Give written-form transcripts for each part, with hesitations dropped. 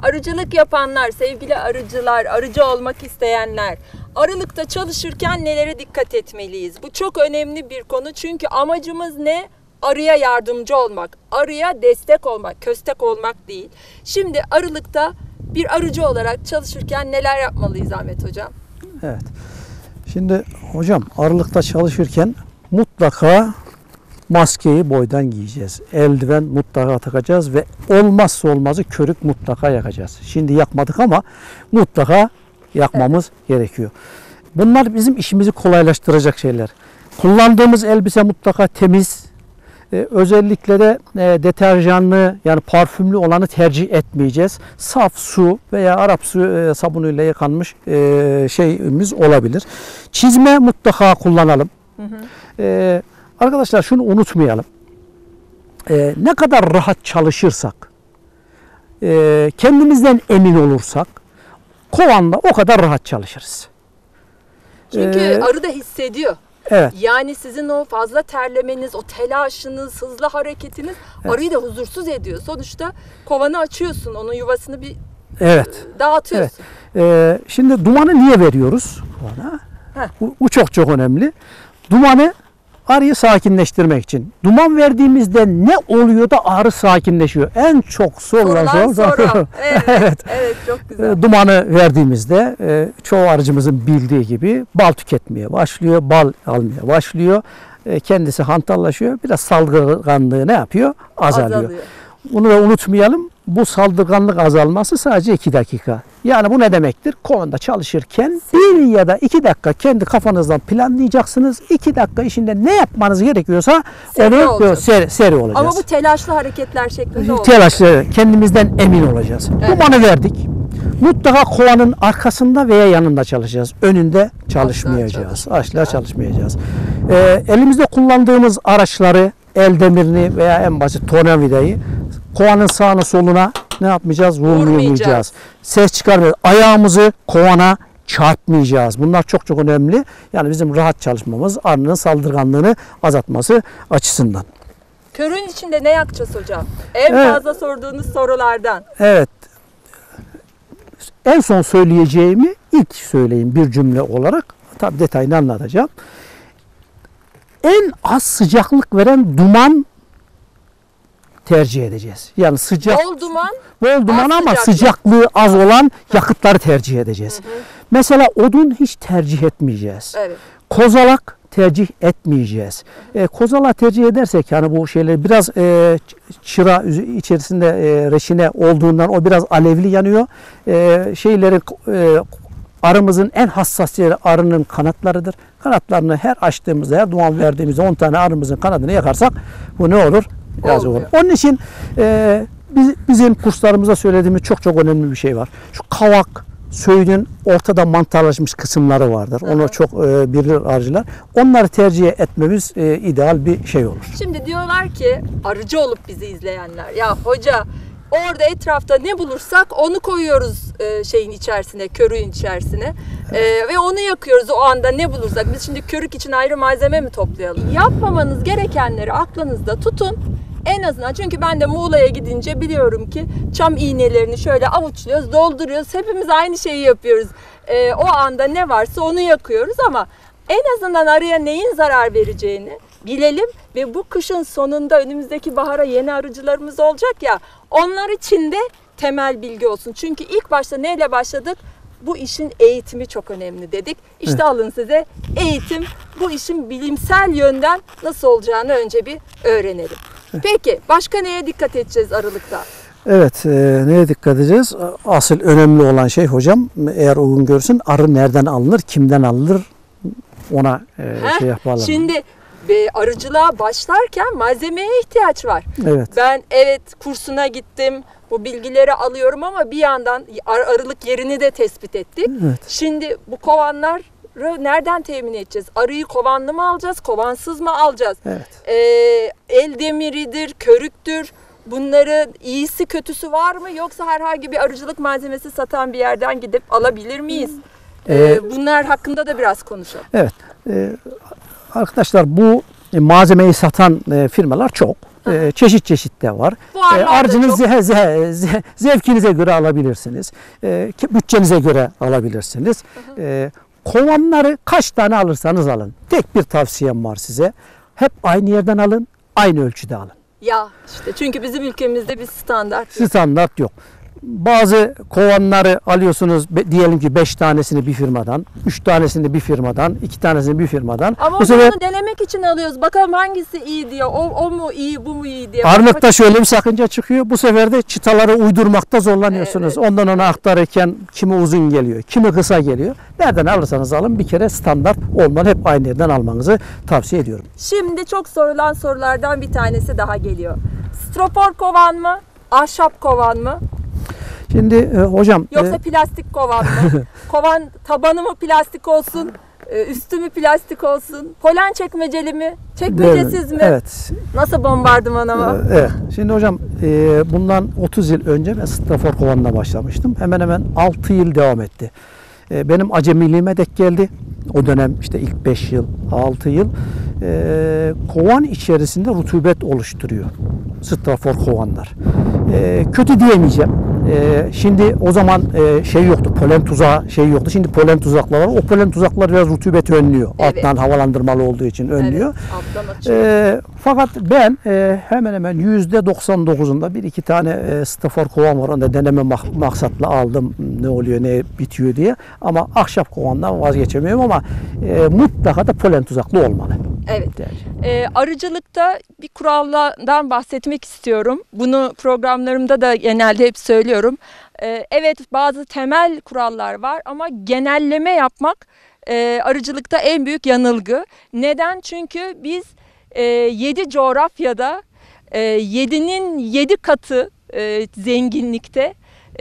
arıcılık yapanlar, sevgili arıcılar, arıcı olmak isteyenler, arılıkta çalışırken nelere dikkat etmeliyiz? Bu çok önemli bir konu çünkü amacımız ne? Arıya yardımcı olmak, arıya destek olmak, köstek olmak değil. Şimdi arılıkta bir arıcı olarak çalışırken neler yapmalıyız Ahmet Hocam? Evet. Şimdi hocam arılıkta çalışırken mutlaka maskeyi boydan giyeceğiz. Eldiven mutlaka takacağız ve olmazsa olmazı körük mutlaka yakacağız. Şimdi yakmadık ama mutlaka yakmamız gerekiyor. Bunlar bizim işimizi kolaylaştıracak şeyler. Kullandığımız elbise mutlaka temiz. Özellikle de deterjanlı yani parfümlü olanı tercih etmeyeceğiz. Saf su veya Arap su sabunuyla yıkanmış şeyimiz olabilir. Çizme mutlaka kullanalım. Arkadaşlar şunu unutmayalım. Ne kadar rahat çalışırsak, kendimizden emin olursak kovanda o kadar rahat çalışırız. Çünkü arı da hissediyor. Evet. Yani sizin o fazla terlemeniz, o telaşınız, hızlı hareketiniz arıyı da huzursuz ediyor. Sonuçta kovanı açıyorsun, onun yuvasını bir dağıtıyorsun. Evet. Şimdi dumanı niye veriyoruz? Bu çok önemli. Dumanı arıyı sakinleştirmek için. Duman verdiğimizde ne oluyor da arı sakinleşiyor? En çok sorulan soru. Evet, çok güzel. Dumanı verdiğimizde çoğu arıcımızın bildiği gibi bal tüketmeye başlıyor, bal almaya başlıyor. Kendisi hantallaşıyor. Biraz saldırganlığı ne yapıyor? Azalıyor. Bunu da unutmayalım. Bu saldırganlık azalması sadece 2 dakika. Yani bu ne demektir? Kovanda çalışırken 1 ya da 2 dakika kendi kafanızdan planlayacaksınız. 2 dakika içinde ne yapmanız gerekiyorsa seri olacağız. Ama bu telaşlı hareketler şeklinde olacak. Telaşlı, kendimizden emin olacağız. Evet. Dumanı verdik. Mutlaka kovanın arkasında veya yanında çalışacağız. Önünde çalışmayacağız. Asla çalışmayacağız. Elimizde kullandığımız araçları, el demirini veya en basit tornavidayı kovanın sağına soluna ne yapmayacağız? Vurmayacağız. Ses çıkarmayacağız. Ayağımızı kovana çarpmayacağız. Bunlar çok önemli. Yani bizim rahat çalışmamız, arının saldırganlığını azaltması açısından. Körün içinde ne yakacağız hocam? En fazla sorduğunuz sorulardan. Evet. En son söyleyeceğimi ilk söyleyeyim bir cümle olarak. Tabii detayını anlatacağım. En az sıcaklık veren duman tercih edeceğiz. Yani bol duman ama sıcaklığı az olan yakıtları tercih edeceğiz. Mesela odun hiç tercih etmeyeceğiz. Evet. Kozalak tercih etmeyeceğiz. Kozalak tercih edersek yani bu şeyler biraz çıra içerisinde reçine olduğundan o biraz alevli yanıyor. Arımızın en hassas yeri arının kanatlarıdır. Kanatlarını her açtığımızda, her duman verdiğimizde 10 tane arımızın kanadını yakarsak bu ne olur? Yazık olur. Onun için bizim kurslarımızda söylediğimiz çok önemli bir şey var. Şu kavak, söğüdün ortada mantarlaşmış kısımları vardır. Onu çok bilir arıcılar. Onları tercih etmemiz ideal bir şey olur. Şimdi diyorlar ki arıcı olup bizi izleyenler, ya hoca orada etrafta ne bulursak onu koyuyoruz şeyin içerisine, körüğün içerisine ve onu yakıyoruz o anda ne bulursak. Biz şimdi körük için ayrı malzeme mi toplayalım? Yapmamanız gerekenleri aklınızda tutun. En azından çünkü ben de Muğla'ya gidince biliyorum ki çam iğnelerini şöyle avuçluyoruz, dolduruyoruz. Hepimiz aynı şeyi yapıyoruz. O anda ne varsa onu yakıyoruz ama en azından arıya neyin zarar vereceğini bilelim ve bu kışın sonunda önümüzdeki bahara yeni arıcılarımız olacak ya, onlar için de temel bilgi olsun. Çünkü ilk başta neyle başladık? Bu işin eğitimi çok önemli dedik. İşte alın size eğitim. Bu işin bilimsel yönden nasıl olacağını önce bir öğrenelim. Peki başka neye dikkat edeceğiz arılıkta? Evet, neye dikkat edeceğiz? Asıl önemli olan şey hocam, eğer uygun görürsün, arı nereden alınır, kimden alınır ona şey yapalım. Şimdi arıcılığa başlarken malzemeye ihtiyaç var. Evet. Ben kursuna gittim, bu bilgileri alıyorum ama bir yandan arılık yerini de tespit ettik. Evet. Şimdi bu kovanları nereden temin edeceğiz? Arıyı kovanlı mı alacağız, kovansız mı alacağız? Evet. El demiridir, körüktür. Bunların iyisi kötüsü var mı? Yoksa herhangi bir arıcılık malzemesi satan bir yerden gidip alabilir miyiz? Bunlar hakkında da biraz konuşalım. Evet. Arkadaşlar bu malzemeyi satan firmalar çok. Çeşit çeşit de var. Fuarlar da Aracınız çok. zevkinize göre alabilirsiniz. Bütçenize göre alabilirsiniz. Kovanları kaç tane alırsanız alın. Tek bir tavsiyem var size. Hep aynı yerden alın, aynı ölçüde alın. Ya işte çünkü bizim ülkemizde bir standart yok. Standart yok. Bazı kovanları alıyorsunuz, diyelim ki 5 tanesini bir firmadan, 3 tanesini bir firmadan, 2 tanesini bir firmadan. Ama Bu sefer onu denemek için alıyoruz. Bakalım hangisi iyi diye. O mu iyi, bu mu iyi diye. ağırlıkta şöyle bir sakınca çıkıyor. Bu sefer de çıtaları uydurmakta zorlanıyorsunuz. Evet. Ondan ona aktarırken kimi uzun geliyor, kimi kısa geliyor. Nereden alırsanız alın bir kere standart olmalı. Hep aynı yerden almanızı tavsiye ediyorum. Şimdi çok sorulan sorulardan bir tanesi daha geliyor. Strafor kovan mı? Ahşap kovan mı? Şimdi hocam Yoksa plastik kovan mı? Kovan tabanı mı plastik olsun? Üstü mü plastik olsun? Polen çekmeceli mi? Çekmecesiz mi? Evet. Nasıl bombardıman ama? Evet. Şimdi hocam bundan 30 yıl önce ben strafor kovanına başlamıştım. Hemen hemen 6 yıl devam etti. Benim acemiliğime dek geldi. O dönem işte ilk 5 yıl, 6 yıl kovan içerisinde rutubet oluşturuyor. Strafor kovanlar. Kötü diyemeyeceğim. Şimdi o zaman şey yoktu, polen tuzağı şey yoktu. Şimdi polen tuzakları var. O polen tuzakları biraz rutubeti önlüyor. Evet. Alttan havalandırmalı olduğu için önlüyor. Evet, alttan açıyor. Fakat ben hemen hemen %99'unda bir iki tane strafor kovan var. Onu da deneme maksatla aldım. Ne oluyor, ne bitiyor diye. Ama ahşap kovandan vazgeçemiyorum ama mutlaka da polen tuzaklı olmalı. Evet. Arıcılıkta bir kuraldan bahsetmek istiyorum. Bunu programlarımda da genelde hep söylüyorum. Evet, bazı temel kurallar var ama genelleme yapmak arıcılıkta en büyük yanılgı. Neden? Çünkü biz 7 coğrafyada 7'nin 7 katı zenginlikte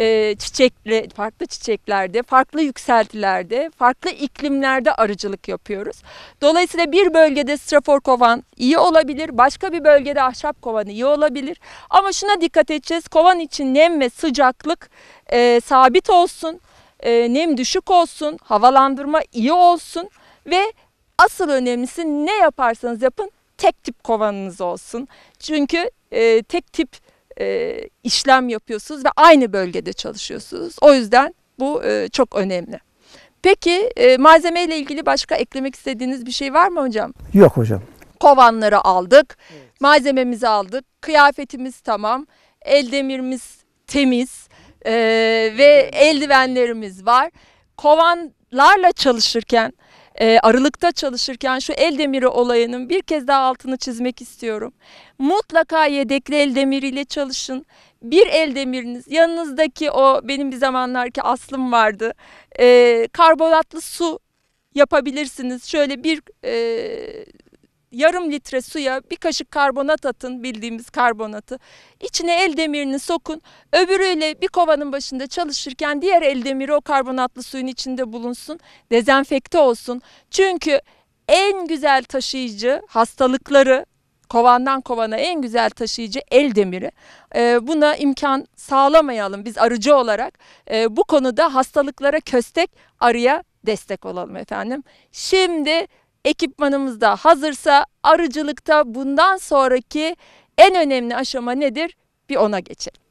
farklı çiçeklerde, farklı yükseltilerde, farklı iklimlerde arıcılık yapıyoruz. Dolayısıyla bir bölgede strafor kovan iyi olabilir, başka bir bölgede ahşap kovan iyi olabilir. Ama şuna dikkat edeceğiz, kovan için nem ve sıcaklık sabit olsun, nem düşük olsun, havalandırma iyi olsun ve asıl önemlisi ne yaparsanız yapın tek tip kovanınız olsun. Çünkü tek tip işlem yapıyorsunuz ve aynı bölgede çalışıyorsunuz. O yüzden bu çok önemli. Peki malzeme ile ilgili başka eklemek istediğiniz bir şey var mı hocam? Yok hocam. Kovanları aldık, malzememizi aldık, kıyafetimiz tamam, el demirimiz temiz ve eldivenlerimiz var. Kovanlarla çalışırken, arılıkta çalışırken şu el demiri olayının bir kez daha altını çizmek istiyorum. Mutlaka yedekli el demiriyle çalışın. Bir el demiriniz, yanınızdaki o benim bir zamanlarki aslım vardı. Karbonatlı su yapabilirsiniz. Şöyle bir yarım litre suya bir kaşık karbonat atın, bildiğimiz karbonatı. İçine el demirini sokun. Öbürüyle bir kovanın başında çalışırken diğer el demiri o karbonatlı suyun içinde bulunsun. Dezenfekte olsun. Çünkü en güzel taşıyıcı hastalıkları, kovandan kovana en güzel taşıyıcı el demiri. Buna imkan sağlamayalım biz arıcı olarak. Bu konuda hastalıklara köstek, arıya destek olalım efendim. Şimdi ekipmanımız da hazırsa arıcılıkta bundan sonraki en önemli aşama nedir? Bir ona geçelim.